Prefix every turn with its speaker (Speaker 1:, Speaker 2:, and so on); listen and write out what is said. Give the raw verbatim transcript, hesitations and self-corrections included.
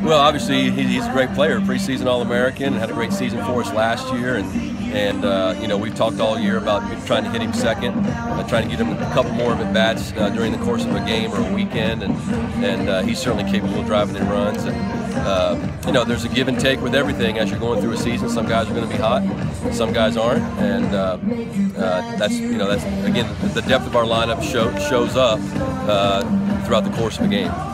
Speaker 1: Well, obviously he, he's a great player, preseason All-American, had a great season for us last year, and and uh, you know, we've talked all year about trying to hit him second, uh, trying to get him a couple more of at bats uh, during the course of a game or a weekend, and and uh, he's certainly capable of driving in runs. And uh, you know, there's a give and take with everything as you're going through a season. Some guys are going to be hot, some guys aren't, and uh, uh, that's you know that's again the depth of our lineup show, shows up uh, throughout the course of a game.